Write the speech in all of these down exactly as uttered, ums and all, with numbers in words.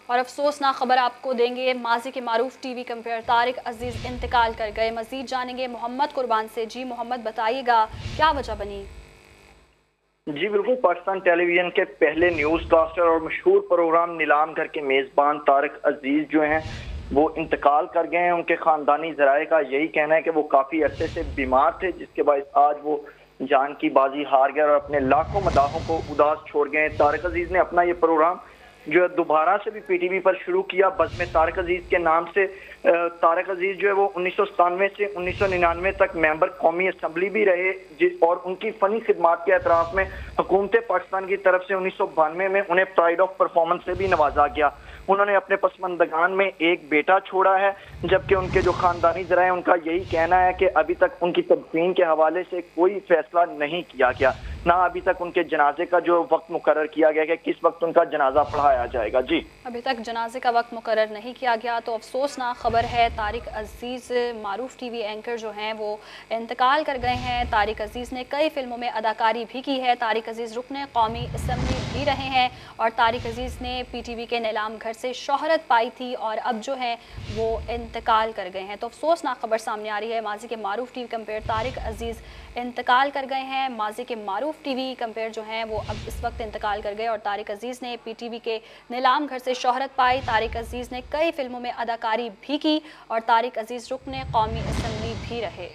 और अफसोसनाक खबर आपको देंगे, माजी के मारूफ टीवी कंपेयर तारिक अजीज इंतकाल कर गए। मजीद जानेंगे मोहम्मद कुर्बान से। जी मोहम्मद, बताइएगा क्या वजह बनी? जी बिल्कुल, पाकिस्तान टेलीविजन के पहले न्यूज़ कास्टर और मशहूर प्रोग्राम नीलाम घर के मेज़बान तारिक अजीज जो हैं वो इंतकाल कर गए हैं। उनके ख़ानदानी ज़राए का यही कहना है कि वो काफ़ी अरसे से बीमार थे, जिसके बाद आज वो जान की बाजी हार गए और अपने लाखों मदाहों को उदास छोड़ गए। तारिक अजीज ने अपना ये प्रोग्राम जो है दोबारा से भी पीटीवी पर शुरू किया, बज़्म तारिक अजीज के नाम से। तारिक अजीज जो है वो उन्नीस सौ सतानवे से उन्नीस सौ निन्यानवे तक मेंबर कौमी असम्बली भी रहे, जिस और उनकी फ़नी खिदमात के एतराफ़ में हुकूमत पाकिस्तान की तरफ से उन्नीस सौ बानवे में उन्हें प्राइड ऑफ परफॉर्मेंस से भी नवाजा गया। उन्होंने अपने पसमंदगान में एक बेटा छोड़ा है, जबकि उनके जो खानदानी ज़रा है उनका यही कहना है कि अभी तक उनकी तदफीन के हवाले से कोई फैसला नहीं किया गया, ना अभी तक उनके जनाजे का जो वक्त मुकर्रर किया गया कि किस वक्त उनका जनाजा पढ़ाया जाएगा। जी, अभी तक जनाजे का वक्त मुकर्रर नहीं किया गया, तो अफसोसनाक खबर है। तारिक अजीज मारूफ टीवी एंकर जो हैं वो इंतकाल कर गए हैं। तारिक अजीज ने कई फिल्मों में अदाकारी भी की है। तारिक अजीज रुकने कौमी असम्बली भी रहे हैं और तारिक अजीज ने पीटीवी के नीलाम घर से शोहरत पाई थी और अब जो है वो इंतकाल कर गए हैं। तो अफसोसनाक खबर सामने आ रही है। माजी के मारूफ टीवी कंपेयर तारिक अजीज इंतकाल कर गए हैं। माजी के मारूफ टीवी कंपेयर जो हैं वो अब इस वक्त इंतकाल कर गए और तारिक अजीज ने पीटीवी के नीलाम घर से शोहरत पाई। तारिक अजीज ने कई फिल्मों में अदाकारी भी की और तारिक अजीज रुकने कौमी असम्बली भी रहे।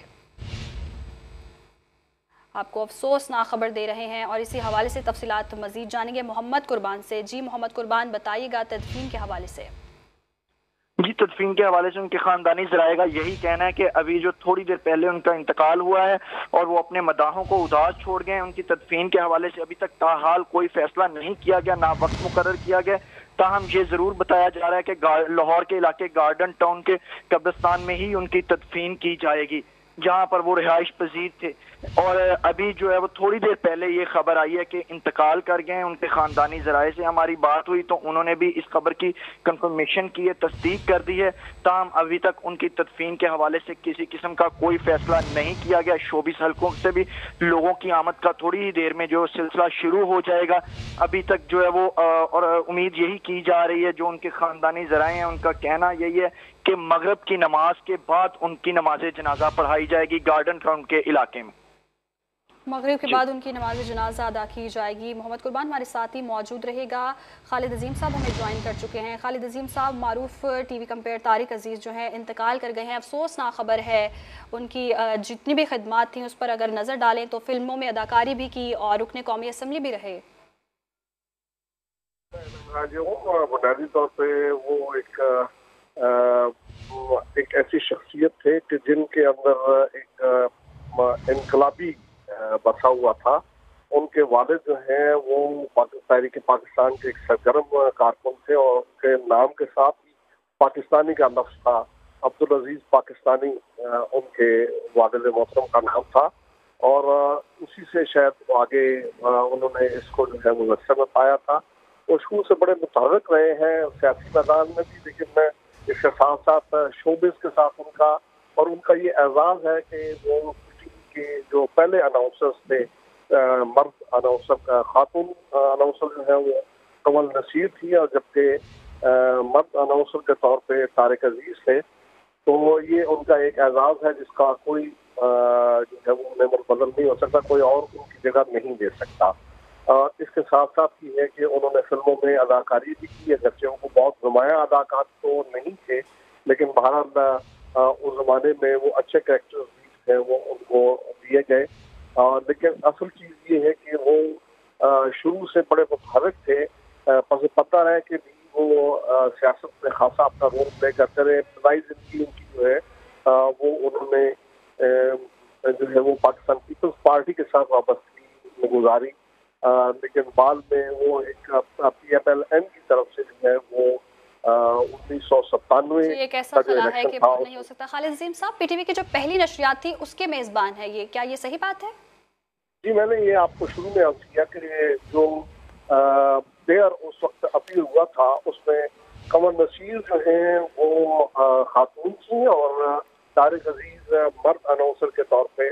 आपको अफसोसनाक खबर दे रहे हैं और इसी हवाले से तफसीलात मजीद जानेंगे मोहम्मद कुर्बान से। जी मोहम्मद कुर्बान, बताइएगा तदफीन के हवाले से। जी, तदफीन के हवाले से उनके खानदानी ज़राए का यही कहना है कि अभी जो थोड़ी देर पहले उनका इंतकाल हुआ है और वो अपने मदाहों को उदास छोड़ गए हैं। उनकी तदफीन के हवाले से अभी तक ताहाल कोई फैसला नहीं किया गया, ना वक्त मुकर्रर किया गया। ताहम ये जरूर बताया जा रहा है कि लाहौर के इलाके गार्डन टाउन के कब्रिस्तान में ही उनकी तदफीन की जाएगी, जहां पर वो रिहाइश पजीर थे। और अभी जो है वो थोड़ी देर पहले ये खबर आई है कि इंतकाल कर गए हैं। उनके खानदानी ज़राए से हमारी बात हुई तो उन्होंने भी इस खबर की कंफर्मेशन की है, तस्दीक कर दी है। ताहम अभी तक उनकी तदफीन के हवाले से किसी किस्म का कोई फैसला नहीं किया गया। शोबिस हलकों से भी लोगों की आमद का थोड़ी ही देर में जो सिलसिला शुरू हो जाएगा। अभी तक जो है वो और उम्मीद यही की जा रही है, जो उनके खानदानी ज़राए हैं उनका कहना यही है कि मगरिब की नमाज के बाद उनकी नमाज जनाजा पढ़ाई जाएगी गार्डन टाउन के इलाके में। मगरिब के बाद उनकी नमाज जनाजा अदा की जाएगी। मोहम्मद कुर्बान हमारे साथ ही मौजूद रहेगा। खालिद अजीम साहब हमें ज्वाइन कर चुके हैं। खालिद अजीम साहब, मारूफ टीवी कंपेयर तारिक अजीज जो है इंतकाल कर गए हैं। अफसोसनाक खबर है। उनकी जितनी भी खिदमात थी उस पर अगर नज़र डालें तो फिल्मों में अदाकारी भी की और रुकने कौमी असम्बली भी रहे। बुनियादी तौर पर वो एक आ, एक ऐसी शख्सियत थे कि जिनके अंदर एक इनकलाबी बसा हुआ था। उनके वालिद जो हैं वो तहरीक पाकिस्तान के एक सरगर्म कारकुन थे और उनके नाम के साथ ही पाकिस्तानी का लफ्ज़ था। अब्दुल अजीज पाकिस्तानी उनके वालिद मोहतरम का नाम था और उसी से शायद आगे उन्होंने इसको जो है मुयस्सर में पाया था। वो शुरू से बड़े मुतहर्रिक रहे हैं सियासी मैदान में भी, लेकिन इसके साथ साथ शोबिस के साथ उनका और उनका ये एजाज़ है कि वो के जो पहले अनाउंसर्स थे, मर्द अनाउंसर, खातून अनाउंसर जो है वो कमल नसीर थी और जबकि मर्द अनाउंसर के तौर पे तारिक अजीज थे। तो ये उनका एक एजाज़ है जिसका कोई जो है वो नेमर बदल नहीं हो सकता, कोई और उनकी जगह नहीं दे सकता। आ, इसके साथ साथ ये है कि उन्होंने फिल्मों में अदाकारी भी की है, जबकि उनको बहुत नुमाया अदाकार तो नहीं थे, लेकिन बहरहाल उस जमाने में वो अच्छे कैरेक्टर्स है वो उनको दिए गए। लेकिन असल चीज़ ये है कि वो आ, शुरू से बड़े मुतहर्रिक थे। पस पता है कि वो आ, सियासत में खासा अपना रोल प्ले करते रहे। इब्तदाई जिंदगी उनकी जो है आ, वो उन्होंने जो है वो पाकिस्तान पीपल्स पार्टी के साथ वाबस्तगी में गुजारी, लेकिन बाद में वो एक पी एम एल एन की तरफ से जो है वो उन्नीस सौ सत्तानवे एक ऐसा खला है कि नहीं हो सकता। खालिद अजीम साहब, पीटीवी की जो पहली नशरियात थी उसके मेजबान है ये, क्या ये सही बात है? जी, मैंने ये आपको शुरू में अर्ज किया कि जो प्लेयर उस वक्त अपील हुआ था उसमें कमल नसीर जो है वो खातून थी और तारिक अजीज मर्द अनाउंसर के तौर पे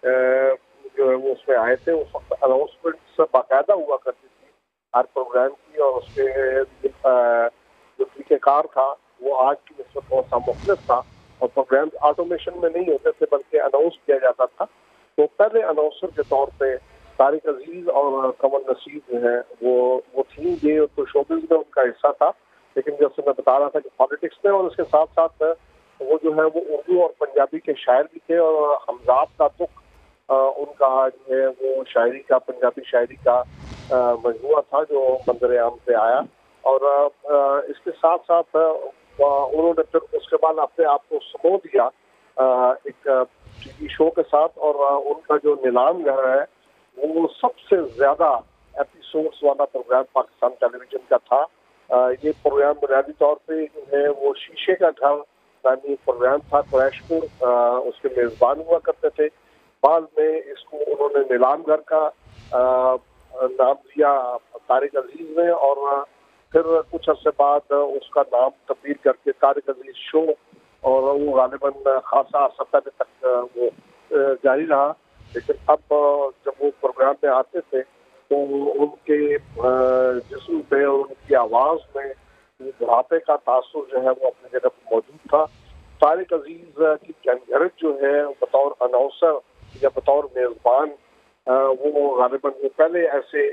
जो है वो उसमें आए थे। उस वक्त अनाउंसमेंट बाकायदा हुआ करती थी हर प्रोग्राम की और उसके जो तरीक़ेकार था वो आज की निस्बत बहुत सा मुख्तलिफ था, और प्रोग्राम ऑटोमेशन में नहीं होते थे बल्कि अनाउंस किया जाता था। तो पहले अनाउंसर के तौर पे तारिक अजीज और कमल नसीर जो है वो वो थी, ये तो शोबिज़ में उनका हिस्सा था, लेकिन जैसे मैं बता रहा था कि पॉलिटिक्स में, और उसके साथ साथ वो जो है वो उर्दू और पंजाबी के शायर भी थे, और हमजाद का तुक उनका जो है वो शायरी का, पंजाबी शायरी का मजमूआ था जो मंजर आम पे आया। और आ, इसके साथ साथ उन्होंने फिर उसके बाद अपने आप को समो दिया आ, एक टीवी शो के साथ, और आ, उनका जो नीलाम घर है वो सबसे ज्यादा एपिसोड्स वाला प्रोग्राम पाकिस्तान टेलीविजन का था। आ, ये प्रोग्राम बुनियादी तौर पे जो है वो शीशे का घर नामी प्रोग्राम था, क्रैशपुर उसके मेजबान हुआ करते थे। बाद में इसको उन्होंने नीलाम घर का आ, नाम दिया तारिक अजीज ने, और फिर कुछ अर्से बाद उसका नाम तब्दील करके तारिक अजीज शो, और वो गालिबन खासा अर्सा पहले तक वो जारी रहा। लेकिन अब जब वो प्रोग्राम में आते थे तो उनके जिस्म पे और उनकी आवाज़ में बुढ़ापे का तासुर जो है वो अपनी जगह पर मौजूद था। तारिक अजीज की कैंगरज जो है बतौर अनाउंसर या बतौर मेज़बान, वो गालिबन वो पहले ऐसे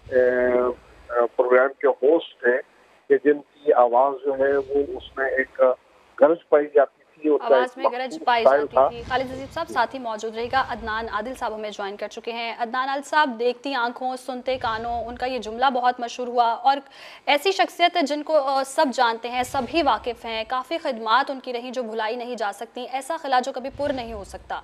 प्रोग्राम के होस्ट थे कि जिनकी आवाज़ जो है वो उसमें एक गरज पाई जाती थी, आवाज में गरज पाई जाती थी। खालिद अजीज साहब साथ ही मौजूद रहेगा। अदनान आदिल साहब हमें ज्वाइन कर चुके हैं। अदनान आदिल साहब, देखती आंखों सुनते कानों, उनका ये जुमला बहुत मशहूर हुआ, और ऐसी शख्सियत जिनको सब जानते हैं, सभी वाकिफ़ हैं, काफ़ी खिदमात उनकी रही जो भुलाई नहीं जा सकती, ऐसा खिला जो कभी पुर नहीं हो सकता।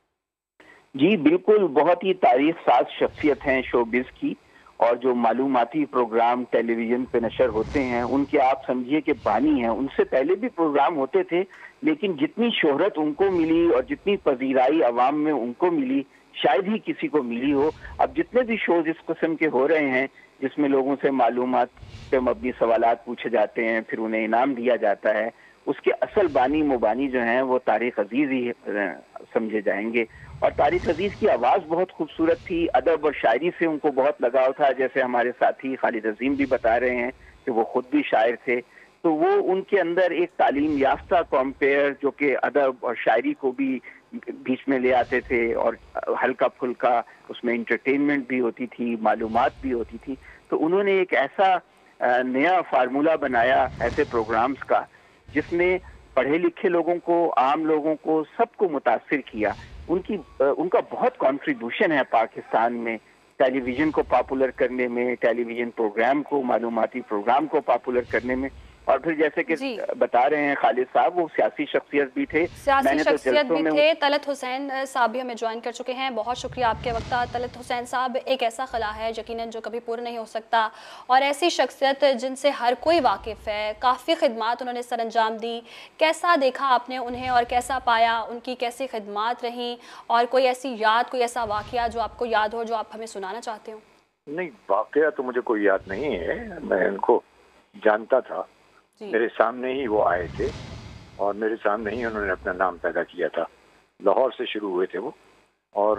जी बिल्कुल, बहुत ही तारीख साज शख्सियत हैं शोबिज़ की, और जो मालूमाती प्रोग्राम टेलीविज़न पे नशर होते हैं उनके आप समझिए कि बानी हैं। उनसे पहले भी प्रोग्राम होते थे, लेकिन जितनी शोहरत उनको मिली और जितनी पजीराई आवाम में उनको मिली शायद ही किसी को मिली हो। अब जितने भी शोज इस किस्म के हो रहे हैं जिसमें लोगों से मालूमात पे मबनी सवालात पूछे जाते हैं, फिर उन्हें इनाम दिया जाता है, उसके असल बानी मुबानी जो हैं वो तारिक अजीज ही समझे जाएंगे। और तारिक अजीज की आवाज़ बहुत खूबसूरत थी, अदब और शायरी से उनको बहुत लगाव था, जैसे हमारे साथी खालिद अजीम भी बता रहे हैं कि वो खुद भी शायर थे। तो वो उनके अंदर एक तालीम याफ्ता कॉम्पेयर जो कि अदब और शायरी को भी बीच में ले आते थे, और हल्का फुल्का उसमें इंटरटेनमेंट भी होती थी, मालूमात भी होती थी। तो उन्होंने एक ऐसा नया फार्मूला बनाया ऐसे प्रोग्राम्स का जिसने पढ़े लिखे लोगों को, आम लोगों को, सबको मुतासिर किया। उनकी उनका बहुत कंट्रीब्यूशन है पाकिस्तान में टेलीविज़न को पॉपुलर करने में, टेलीविज़न प्रोग्राम को, मालूमाती प्रोग्राम को पॉपुलर करने में। और फिर जैसे कि बता रहे हैं खालिद साहब, वो सियासी शख्सियत भी थे, सियासी शख्सियत भी थे। तलत हुसैन साहब भी हमें ज्वाइन कर चुके हैं। बहुत शुक्रिया आपके वक्त। तलत हुसैन साहब, एक ऐसा खला है यकीनन जो कभी पूरा नहीं हो सकता, और ऐसी शख्सियत जिनसे हर कोई वाकिफ़ है, काफ़ी खिदमात उन्होंने सर अंजाम दी। कैसा देखा आपने उन्हें और कैसा पाया, उनकी कैसी खिदमात रहीं, और कोई ऐसी याद, कोई ऐसा वाक़या जो आपको याद हो जो आप हमें सुनाना चाहते हो? नहीं, वाक़या तो मुझे कोई याद नहीं है, मैं इनको जानता था, मेरे सामने ही वो आए थे और मेरे सामने ही उन्होंने अपना नाम पैदा किया था। लाहौर से शुरू हुए थे वो, और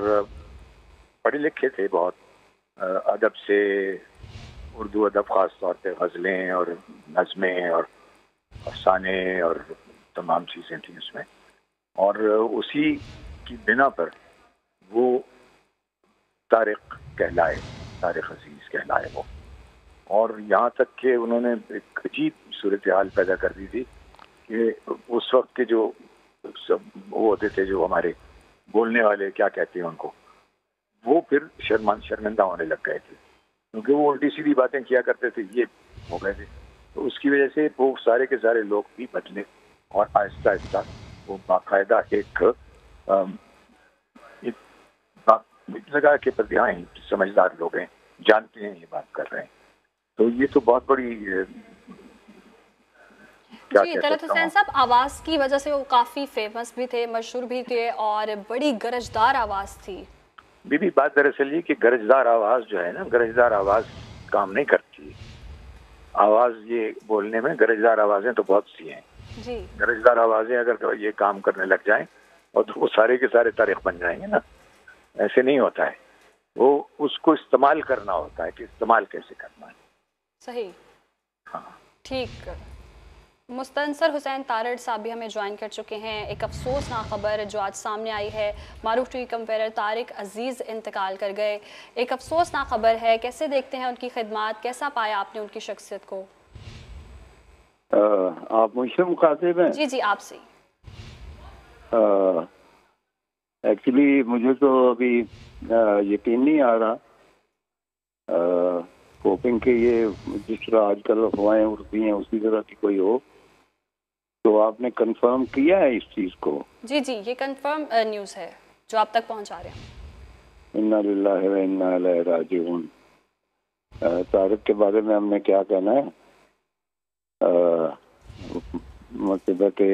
पढ़े लिखे थे बहुत, अदब से, उर्दू अदब ख़ास तौर पे गज़लें और नज़में और अफ़साने और तमाम चीज़ें थी उसमें, और उसी की बिना पर वो तारिक कहलाए, तारिक अजीज़ कहलाए वो। और यहाँ तक कि उन्होंने एक अजीब सूरत हाल पैदा कर दी थी कि उस वक्त के जो सब वो होते थे, जो हमारे बोलने वाले क्या कहते हैं उनको, वो फिर शर्मा शर्मिंदा होने लग गए थे, क्योंकि वो उल्टी सीधी बातें किया करते थे, ये हो गए थे। तो उसकी वजह से वो सारे के सारे लोग भी बदले, और आहिस्ता आहिस्ता वो बाकायदा एक, एक लगा के प्रति हाँ समझदार लोग हैं, जानते हैं ये बात कर रहे हैं। तो ये तो बहुत बड़ी क्या जी तलत हुसैन साहब, आवाज़ की वजह से वो काफ़ी फेमस भी थे, मशहूर भी थे, और बड़ी गरजदार आवाज़ थी। बीबी बात दरअसल ये कि गरजदार आवाज़ जो है ना, गरजदार आवाज़ काम नहीं करती। आवाज़ ये बोलने में गरजदार आवाज़ें तो बहुत सी हैं जी। गरजदार आवाज़ें अगर ये काम करने लग जाएं और तो वो सारे के सारे तारीख बन जाएंगे ना, ऐसे नहीं होता है। वो उसको इस्तेमाल करना होता है कि इस्तेमाल कैसे करना है। सही, हाँ ठीक। मुस्तनसर हुसैन तारड़ साहब भी हमें ज्वाइन कर चुके हैं। एक अफसोसनाक खबर जो आज सामने आई है, मारूफ टीवी कंपेनर तारिक अजीज़ इंतकाल कर गए। एक अफसोसनाक खबर है, कैसे देखते हैं उनकी खिदमत, कैसा पाया आपने उनकी शख्सियत को? आ, आप मुझसे मुखातिब हैं? जी जी आपसे। एक्चुअली मुझे तो अभी यकीन नहीं आ रहा, होपिंग के ये जिस तरह आजकल अफवाहें उड़ती हैं उसी तरह की कोई हो। तो आपने कंफर्म किया है इस चीज को? जी जी ये कंफर्म न्यूज़ है जो आप तक पहुंचा रहे हैं। इन्ना लिल्लाहि व इन्ना इलैहि राजिऊन। तारिक के बारे में हमने क्या कहना है, मतलब कि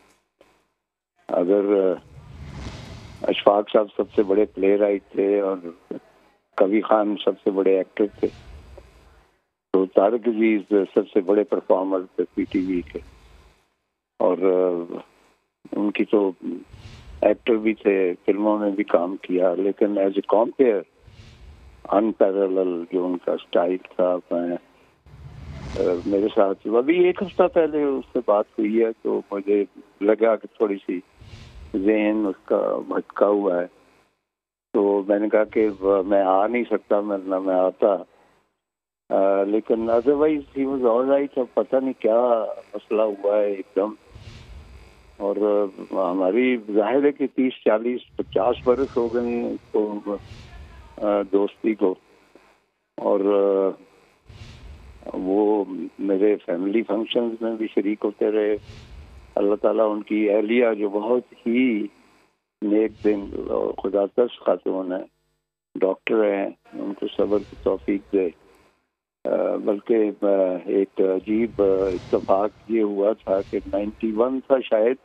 अगर अशफाक साहब सबसे बड़े प्ले राइट थे और कबीर खान सबसे बड़े एक्टर थे, तो तारिक अजीज सबसे बड़े परफॉर्मर थे पीटीवी के। और उनकी तो एक्टर भी थे, फिल्मों में भी काम किया, लेकिन एज ए कॉम्पेयर अनपैरेलल जो उनका स्टाइल था। मैं मेरे साथ अभी एक हफ्ता पहले उससे बात हुई है, तो मुझे लगा कि थोड़ी सी ज़हन उसका भटका हुआ है। तो मैंने कहा कि मैं आ नहीं सकता, मैं मैं आता, आ, लेकिन अदरवाइज ही वाज ऑलराइट। अब पता नहीं क्या मसला हुआ है एकदम। और आ, हमारी जाहिर है कि तीस चालीस पचास बरस हो गए हैं तो आ, दोस्ती को। और आ, वो मेरे फैमिली फंक्शंस में भी शरीक होते रहे। अल्लाह ताला उनकी अहलिया जो बहुत ही नेक दिन और खुदातश खातून है, डॉक्टर हैं, उनको सब्र की तौफीक दे। बल्कि एक अजीब इत्तेफाक ये हुआ था कि इक्यानवे था शायद,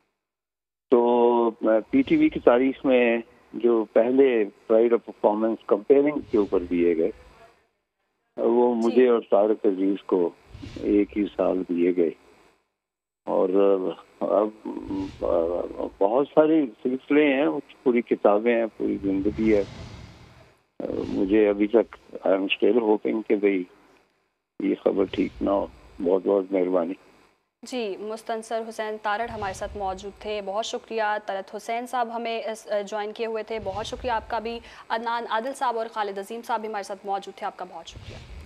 तो पीटीवी की तारीख में जो पहले प्राइड ऑफ परफॉर्मेंस कंपेयरिंग के ऊपर दिए गए, वो मुझे और तारिक अजीज को एक ही साल दिए गए। और अब बहुत सारे सिलसिले हैं, पूरी किताबें हैं, पूरी जिंदगी है। मुझे अभी तक आई एम स्टिल होपिंग कि भाई ये खबर ठीक ना हो। बहुत बहुत मेहरबानी। जी, मुस्तनसर हुसैन तारड़ हमारे साथ मौजूद थे, बहुत शुक्रिया। तलत हुसैन साहब हमें ज्वाइन किए हुए थे, बहुत शुक्रिया आपका भी। अदनान आदिल साहब और खालिद अजीम साहब भी हमारे साथ मौजूद थे, आपका बहुत शुक्रिया।